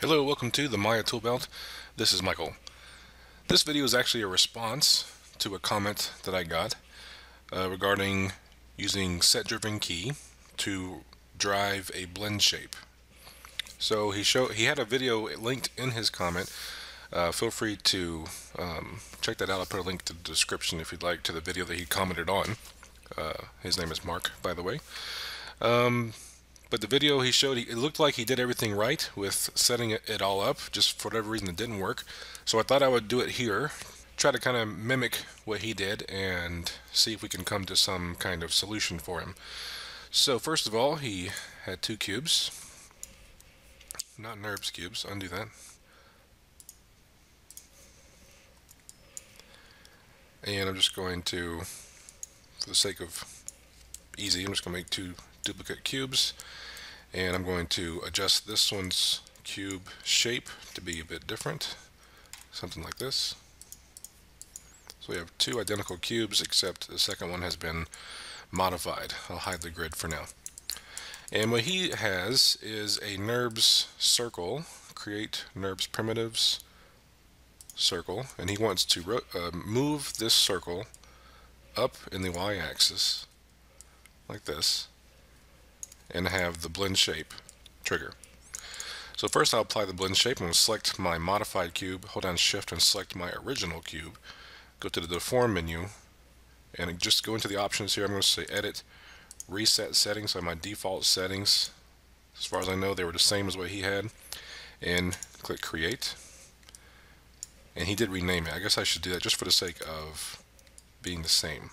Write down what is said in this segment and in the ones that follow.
Hello, welcome to the Maya Toolbelt. This is Michael. This video is actually a response to a comment that I got regarding using set-driven key to drive a blend shape. So he had a video linked in his comment. Feel free to check that out. I'll put a link to the description if you'd like to the video that he commented on. His name is Mark, by the way. But the video he showed, it looked like he did everything right with setting it all up. Just for whatever reason it didn't work. So I thought I would do it here, try to kind of mimic what he did and see if we can come to some kind of solution for him. So first of all, he had two cubes, not NURBS cubes, undo that. And I'm just going to, for the sake of easy, I'm just going to make two duplicate cubes, and I'm going to adjust this one's cube shape to be a bit different, something like this. So we have two identical cubes, except the second one has been modified. I'll hide the grid for now. And what he has is a NURBS circle, create NURBS primitives circle, and he wants to move this circle up in the y-axis like this and have the blend shape trigger. So first I'll apply the blend shape. I'm going to select my modified cube, hold down shift and select my original cube, go to the deform menu and just go into the options here. I'm going to say edit, reset settings. So my default settings, as far as I know, they were the same as what he had, and click create. And he did rename it. I guess I should do that just for the sake of being the same.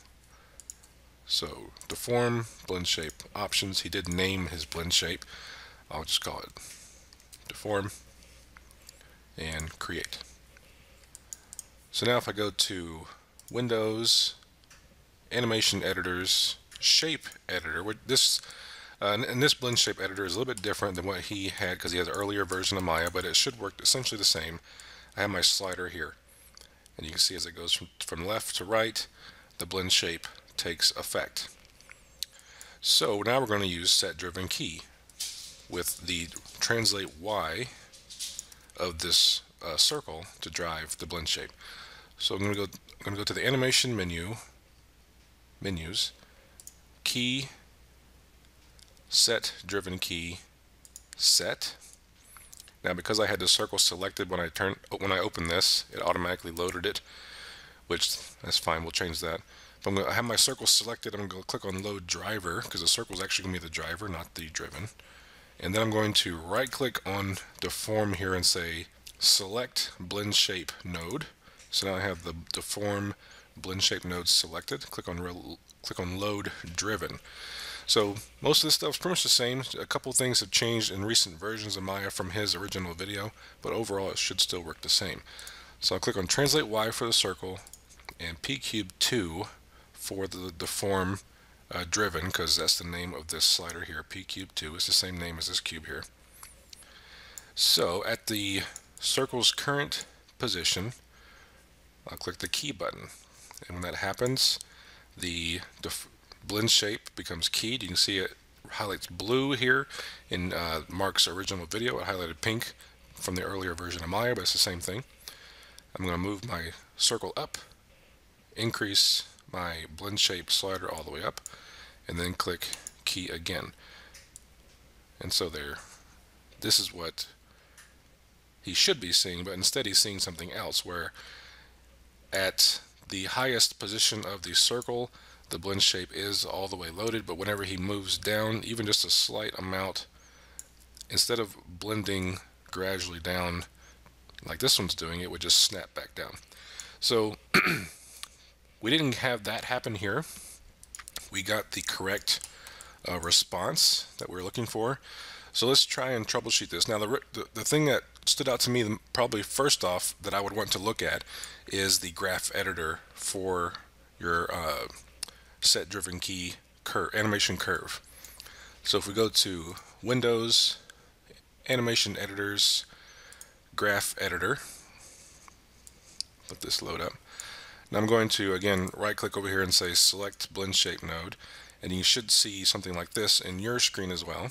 So deform, blend shape, options. He did name his blend shape. I'll just call it deform and create. So now if I go to Windows, Animation Editors, Shape Editor, and this blend shape editor is a little bit different than what he had because he has an earlier version of Maya, but it should work essentially the same. I have my slider here, and you can see as it goes from left to right, the blend shape takes effect. So now we're going to use set-driven key with the translate Y of this circle to drive the blend shape. So I'm going to go to the animation menus, key, set-driven key, set. Now because I had the circle selected when I opened this, it automatically loaded it, which that's fine, we'll change that. But I'm going to have my circle selected. I'm going to click on load driver because the circle is actually going to be the driver, not the driven. And then I'm going to right click on deform here and say select blend shape node. So now I have the deform blend shape node selected. Click on load driven. So most of this stuff is pretty much the same. A couple things have changed in recent versions of Maya from his original video, but overall it should still work the same. So I'll click on translate Y for the circle and pcube2 for the deform driven, because that's the name of this slider here. pcube2 is the same name as this cube here. So at the circle's current position, I'll click the key button, and when that happens, the blend shape becomes keyed. You can see it highlights blue here in Mark's original video. It highlighted pink from the earlier version of Maya, but it's the same thing. I'm going to move my circle up, increase my blend shape slider all the way up, and then click key again. And so this is what he should be seeing, but instead he's seeing something else, where at the highest position of the circle, the blend shape is all the way loaded, but whenever he moves down, even just a slight amount, instead of blending gradually down like this one's doing, it would just snap back down. So we didn't have that happen here. We got the correct response that we were looking for. So let's try and troubleshoot this. Now the thing that stood out to me probably first off that I would want to look at is the graph editor for your set-driven key animation curve. So if we go to Windows, Animation Editors, Graph Editor, let this load up. Now I'm going to again right click over here and say select blend shape node, and you should see something like this in your screen as well.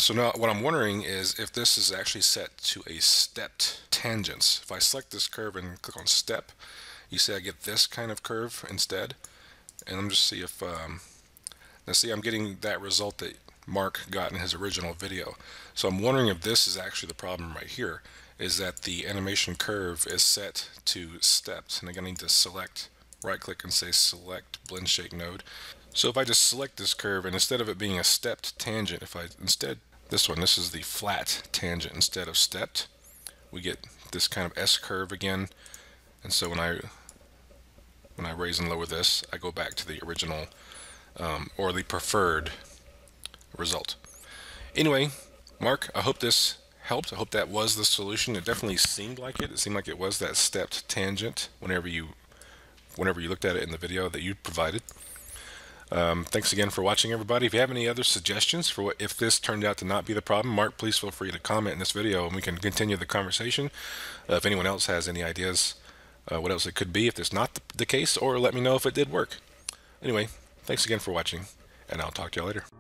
So now what I'm wondering is if this is actually set to a stepped tangents. If I select this curve and click on step, you see I get this kind of curve instead. And let me just see if, now see, I'm getting that result that Mark got in his original video. So I'm wondering if this is actually the problem right here, is that the animation curve is set to stepped. And again, I need to select, right click and say select blend shake node. So if I just select this curve, and instead of it being a stepped tangent, if I instead, this one, this is the flat tangent instead of stepped, we get this kind of S curve again. And so when I raise and lower this, I go back to the original or the preferred result. Anyway, Mark, I hope this helped. I hope that was the solution. It definitely seemed like it. It seemed like it was that stepped tangent whenever you looked at it in the video that you provided. Thanks again for watching, everybody. If you have any other suggestions for what if this turned out to not be the problem, Mark, please feel free to comment in this video and we can continue the conversation. If anyone else has any ideas what else it could be if it's not the case, or let me know if it did work. Anyway, thanks again for watching, and I'll talk to you later.